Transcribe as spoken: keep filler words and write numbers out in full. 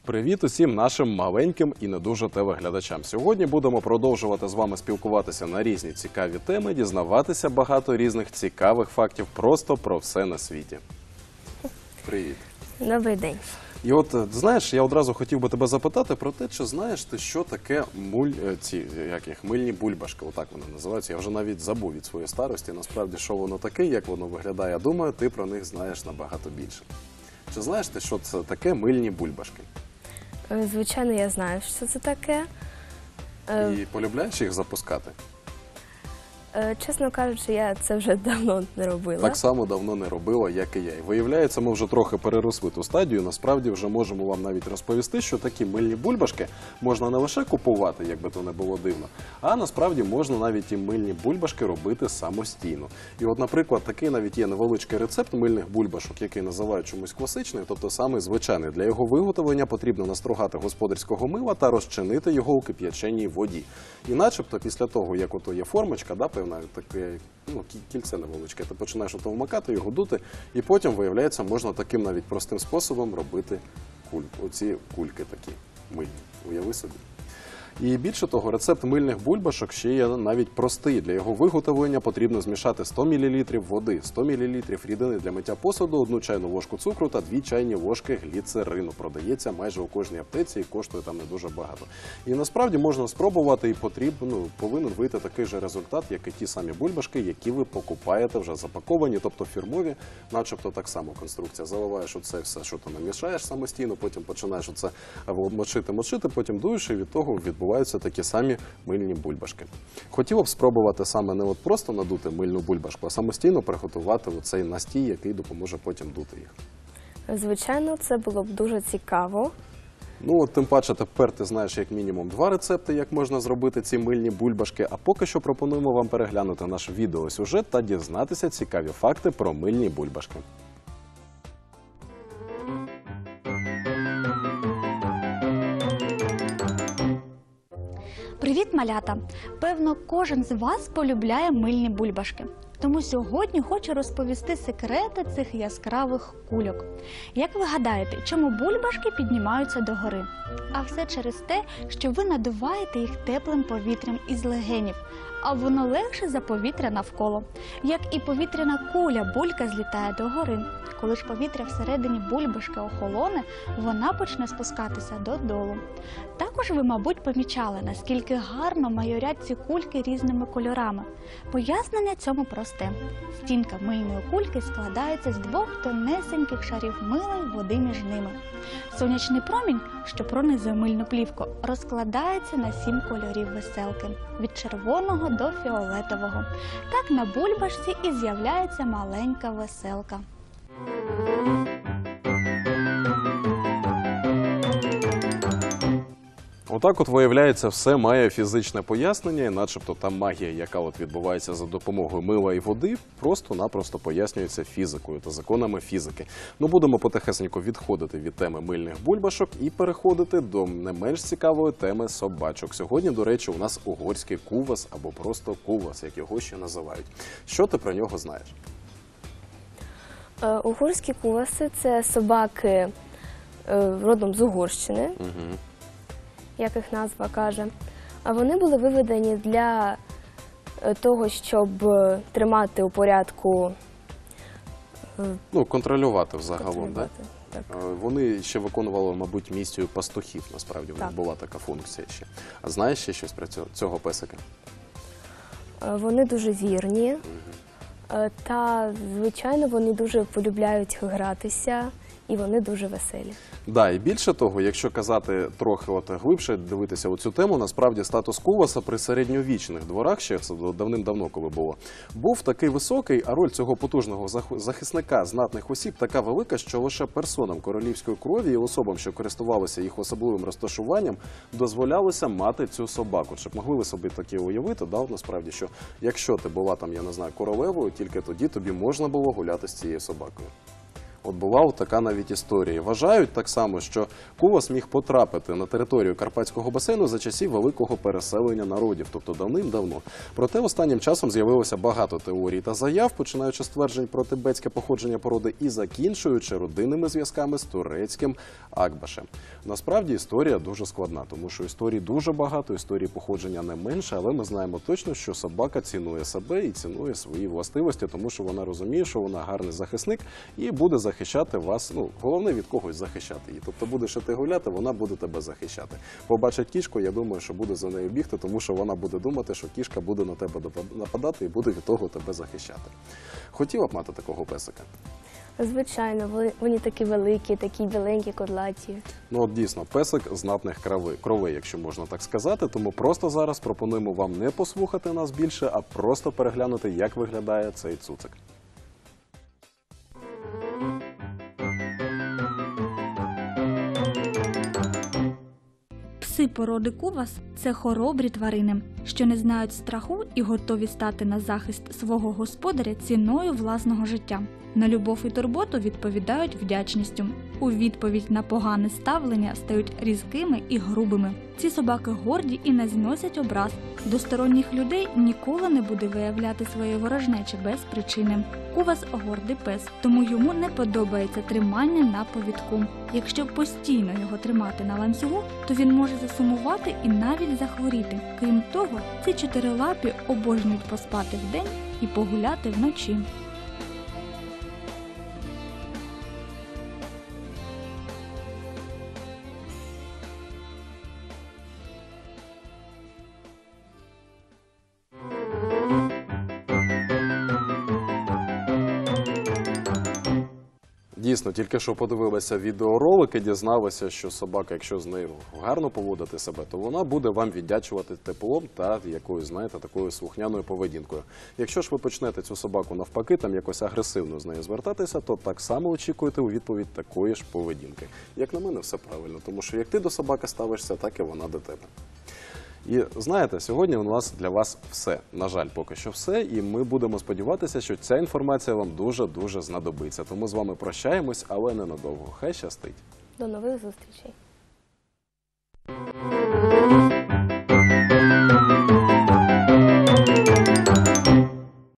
Привіт усім нашим маленьким і не дуже телеглядачам. Сьогодні будемо продовжувати з вами спілкуватися на різні цікаві теми, дізнаватися багато різних цікавих фактів просто про все на світі. Привіт. Добрий день. І от, знаєш, я одразу хотів би тебе запитати про те, чи знаєш ти, що таке муль, ці, як їх, мильні бульбашки, отак вони називаються. Я вже навіть забув від своєї старості, насправді, що воно таке, як воно виглядає. Я думаю, ти про них знаєш набагато більше. Чи знаєш ти, що це таке мильні бульбашки? Звичайно, я знаю, що це таке. І полюбляєш їх запускати? Чесно кажучи, я це вже давно не робила. Так само давно не робила, як і я. І виявляється, ми вже трохи переросли ту стадію. Насправді вже можемо вам навіть розповісти, що такі мильні бульбашки можна не лише купувати, як би то не було дивно, а насправді можна навіть і мильні бульбашки робити самостійно. І от, наприклад, такий навіть є невеличкий рецепт мильних бульбашок, який називають чомусь класичний, тобто саме звичайний. Для його виготовлення потрібно настругати господарського мила та розчинити його у кип'яченій воді. І начебто після того, як ото є формочка, да, певна таке, ну, кільце невеличке, ти починаєш ото вмикати, його дути, і потім, виявляється, можна таким навіть простим способом робити куль. Оці кульки такі мильні. Уяви собі. І більше того, рецепт мильних бульбашок ще є навіть простий. Для його виготовлення потрібно змішати сто мілілітрів води, сто мілілітрів рідини для миття посуду, одну чайну ложку цукру та дві чайні ложки гліцерину. Продається майже у кожній аптеці і коштує там не дуже багато. І насправді можна спробувати і потрібно, ну, повинен вийти такий же результат, як і ті самі бульбашки, які ви покупаєте вже запаковані, тобто фірмові, начебто так само конструкція. Заливаєш оце все, що ти намішаєш самостійно, потім починаєш оце мочити-мочити, потім дуєш, і від того відбувається відбуваються такі самі мильні бульбашки. Хотіло б спробувати саме не от просто надути мильну бульбашку, а самостійно приготувати оцей настій, який допоможе потім дути їх. Звичайно, це було б дуже цікаво. Ну от тим паче тепер ти знаєш як мінімум два рецепти, як можна зробити ці мильні бульбашки, а поки що пропонуємо вам переглянути наш відеосюжет та дізнатися цікаві факти про мильні бульбашки. Привіт, малята! Певно, кожен з вас полюбляє мильні бульбашки. Тому сьогодні хочу розповісти секрети цих яскравих кульок. Як ви гадаєте, чому бульбашки піднімаються догори? А все через те, що ви надуваєте їх теплим повітрям із легенів, а воно легше за повітря навколо. Як і повітряна куля, булька злітає догори. Коли ж повітря всередині бульбашки охолоне, вона почне спускатися додолу. Також ви, мабуть, помічали, наскільки гарно майорять ці кульки різними кольорами. Пояснення цьому просте. Стінка мильної кульки складається з двох тонесеньких шарів мила й води між ними. Сонячний промінь, що пронизує мильну плівку, розкладається на сім кольорів веселки – від червоного до фіолетового. Так на бульбашці і з'являється маленька веселка. Отак от, виявляється, все має фізичне пояснення, і начебто та магія, яка от відбувається за допомогою мила і води, просто-напросто пояснюється фізикою та законами фізики. Ну, будемо потихесенько відходити від теми мильних бульбашок і переходити до не менш цікавої теми собачок. Сьогодні, до речі, у нас угорський кувас або просто кувас, як його ще називають. Що ти про нього знаєш? Угорські куваси – це собаки родом з Угорщини. Угу. Як їх назва каже. А вони були виведені для того, щоб тримати у порядку... Ну, контролювати взагалом, так? Так? Вони ще виконували, мабуть, місію пастухів, насправді, в них Так. була така функція ще. А знаєш ще щось про цього, цього песика? Вони дуже вірні. Угу. Та, звичайно, вони дуже полюбляють гратися. І вони дуже веселі. Да, і більше того, якщо казати трохи от глибше, дивитися оцю тему, насправді статус куваса при середньовічних дворах, ще давним-давно коли було, був такий високий, а роль цього потужного захисника знатних осіб така велика, що лише персонам королівської крові і особам, що користувалися їх особливим розташуванням, дозволялося мати цю собаку. Щоб могли ви собі таке уявити, да, от насправді, що якщо ти була там, я не знаю, королевою, тільки тоді тобі можна було гуляти з цією собакою. От була така навіть історія. Вважають так само, що кувас міг потрапити на територію Карпатського басейну за часів великого переселення народів, тобто давним-давно. Проте останнім часом з'явилося багато теорій та заяв, починаючи з тверджень про тибетське походження породи і закінчуючи родинними зв'язками з турецьким Акбашем. Насправді історія дуже складна, тому що історій дуже багато, історії походження не менше, але ми знаємо точно, що собака цінує себе і цінує свої властивості, тому що вона розуміє, що вона гарний захисник і буде захищати вас, ну, головне від когось захищати її. Тобто будеш ти гуляти, вона буде тебе захищати. Побачить кішку, я думаю, що буде за нею бігти, тому що вона буде думати, що кішка буде на тебе нападати і буде від того тебе захищати. Хотіла б мати такого песика? Звичайно, вони- вони такі великі, такі біленькі, кодлаті. Ну от дійсно, песик знатних крови, кровей, якщо можна так сказати. Тому просто зараз пропонуємо вам не послухати нас більше, а просто переглянути, як виглядає цей цуцик. Пси породи кувас – це хоробрі тварини, що не знають страху і готові стати на захист свого господаря ціною власного життя. На любов і турботу відповідають вдячністю. У відповідь на погане ставлення стають різкими і грубими. Ці собаки горді і не зносять образ. До сторонніх людей ніколи не буде виявляти своєї ворожнечі без причини. Кувас – гордий пес, тому йому не подобається тримання на повідку. Якщо постійно його тримати на ланцюгу, то він може засумувати і навіть захворіти. Крім того, ці чотирилапі обожнюють поспати вдень і погуляти вночі. Дійсно, тільки що подивилися відеоролик і дізналися, що собака, якщо з нею гарно поводити себе, то вона буде вам віддячувати теплом та якоюсь, знаєте, такою слухняною поведінкою. Якщо ж ви почнете цю собаку навпаки, там якось агресивно з нею звертатися, то так само очікуєте у відповідь такої ж поведінки. Як на мене, все правильно, тому що як ти до собаки ставишся, так і вона до тебе. І знаєте, сьогодні у нас для вас все. На жаль, поки що все. І ми будемо сподіватися, що ця інформація вам дуже-дуже знадобиться. Тому з вами прощаємось, але ненадовго. Хай щастить! До нових зустрічей!